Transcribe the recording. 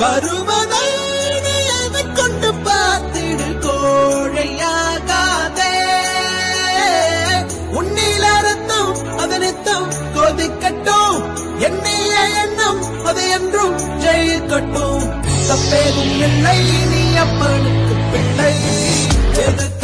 வருவதை நீ எதைக் கொண்டு பார்த்திடு கோழையாகாதே. உன்னில ரத்தம் அதனித்தம் கொதிக்கட்டும், எண்ணிய எண்ணம் அது என்றும் ஜெயிக்கட்டும். தப்பேதும் இல்லை, நீ அப்பனுக்கு பிள்ளை. எதுக்கு